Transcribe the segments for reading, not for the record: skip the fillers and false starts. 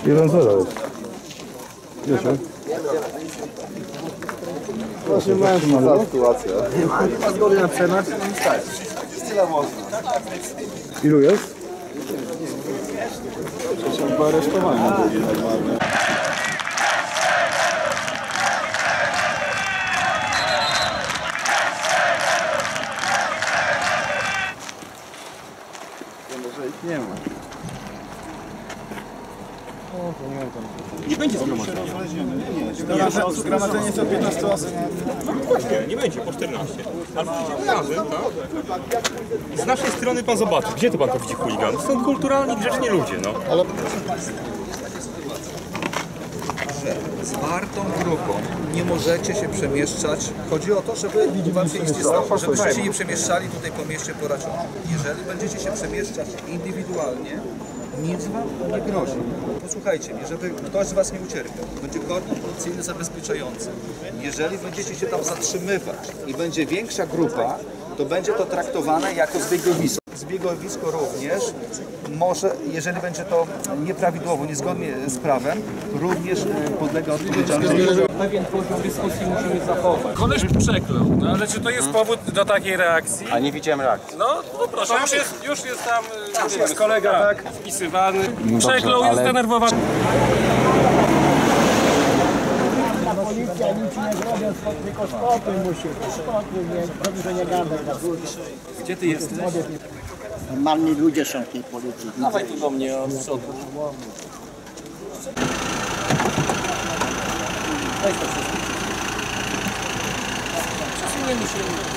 1-0 jest. Wiecie? Właśnie mężna za sytuacja. Nie ma zgody na przemarsz? Tak. Tyle można. Ilu jest? Przecież chyba aresztowanie byli normalnie. Może ich nie ma. Nie będzie zgromadzenia. Zgromadzenie co 15 osób. Nie będzie po 14. Ale idziemy razem, tak? Z naszej strony pan zobaczy, gdzie to pan to widzi chuliganów? Są kulturalni, grzeczni ludzie, no. Ale... Z wartą grupą nie możecie się przemieszczać. Chodzi o to, żeby wam się nic nie stało, żebyście się nie przemieszczali tutaj po mieście Poraczowie. Jeżeli będziecie się przemieszczać indywidualnie, nic wam nie grozi. Posłuchajcie mnie, żeby ktoś z was nie ucierpiał. Będzie kordon policyjny zabezpieczający. Jeżeli będziecie się tam zatrzymywać i będzie większa grupa, to będzie to traktowane jako zbiegowisko. Zbiegowisko również może, jeżeli będzie to nieprawidłowo, niezgodnie z prawem, również podlega odpowiedzialności. Pewien poziom dyskusji musimy zachować. Koleś przeklął, no ale czy to jest powód do takiej reakcji? A nie widziałem reakcji. No proszę, już jest tam jest kolega wpisywany. Przeklął, jest zdenerwowany. Policja nic nie zrobią, tylko spokój musi. Spokój, dobrze, że nie gadaj. Gdzie ty jesteś? Normalni ludzie są w tej policji. Dawaj tu do mnie od przodu. Weź to wszystko. Przesuniemy się.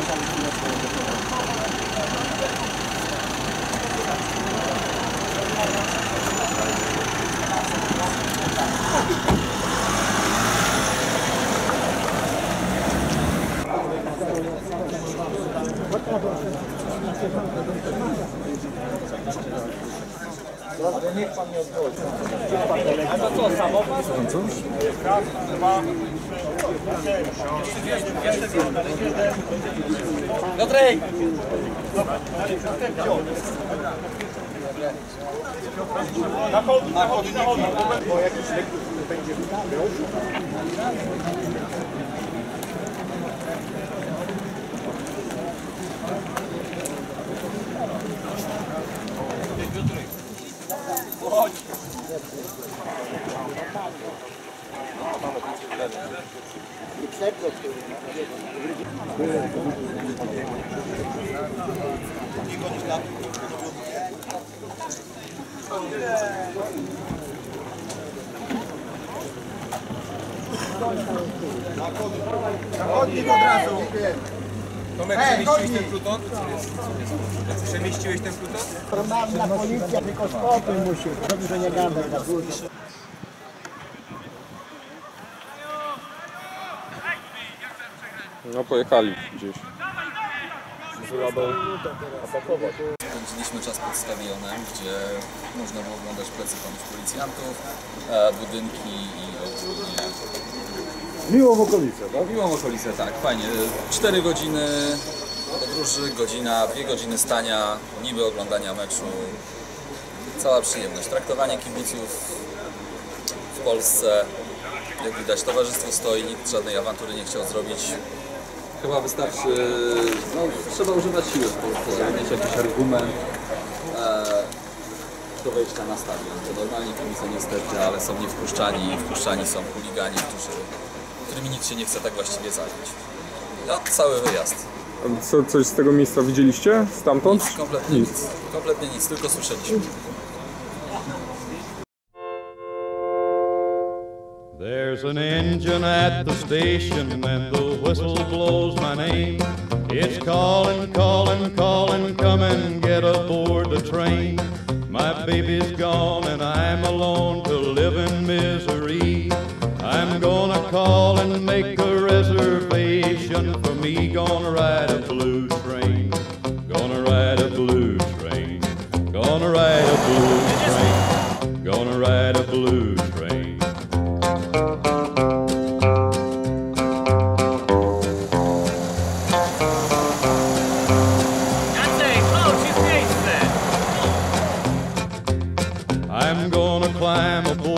Niech pan nie odchodzi. A to co, samochód? Raz, dwa. Piotrek! Na chodnik. Bo jakiś lek będzie grał? Chodnik od razu. Tomek, przemieściłeś ten pluton? Przemieściłeś ten pluton? Normalna policja, tylko spokój musi. Dobrze, że nie gadaj. No pojechali gdzieś. Spędziliśmy czas pod stadionem, gdzie można było oglądać plecy panów policjantów, budynki i ogólnie... Miło w okolicy, tak? Miłą okolicę, tak, fajnie. 4 godziny podróży, godzina, 2 godziny stania, niby oglądania meczu. Cała przyjemność. Traktowanie kibiców w Polsce, jak widać, towarzystwo stoi, nikt żadnej awantury nie chciał zrobić. Chyba wystarczy, no, trzeba używać siły w Polsce, żeby mieć jakiś argument do wejścia na stadion. To normalnie kibice niestety, ale są niewpuszczani, wpuszczani są chuligani, którymi nikt się nie chce tak właściwie zająć. No, cały wyjazd. Coś z tego miejsca widzieliście? Stamtąd? Nic, kompletnie nic. Kompletnie nic, tylko słyszeliśmy. There's an engine at the station when the whistle blows my name. It's calling, calling, calling, come and get aboard the train. My baby's gone and I'm alone to live in misery. I'm gonna call and make a reservation for me. Gonna ride a blue train. Gonna ride a blue train. Gonna ride a blue train. Gonna ride a blue train. I'm gonna climb aboard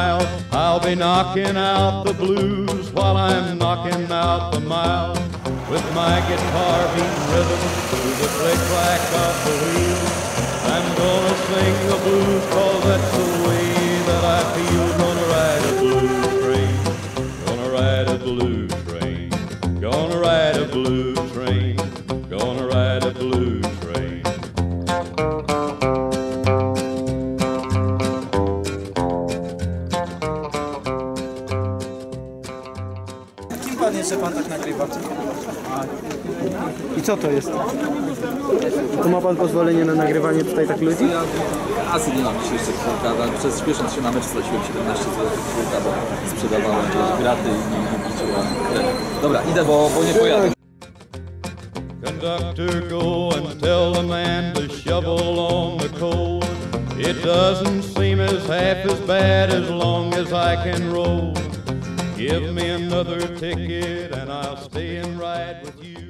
miles. I'll be knocking out the blues while I'm knocking out the miles. With my guitar beating rhythm to the click-clack of the wheels. I'm gonna sing the blues 'cause that's the way that I feel. Gonna ride a blues train, gonna ride a blues train, gonna ride a blues train, gonna ride a blues train. Kim pan jeszcze pan tak nagrywa? I co to jest? To ma pan pozwolenie na nagrywanie tutaj tak ludzi? Ja asy nie mam dzisiejszych czwórka, przez śpiesząc się na mecz straciłem 17 zł czwórka, bo sprzedawałem jakieś graty i nie liczyłem kredyt. Dobra, idę, bo nie pojadę. Conductor, go and tell the man to shovel on the coal. It doesn't seem as half as bad as long as I can roll. Give me another ticket and I'll stay and ride with you.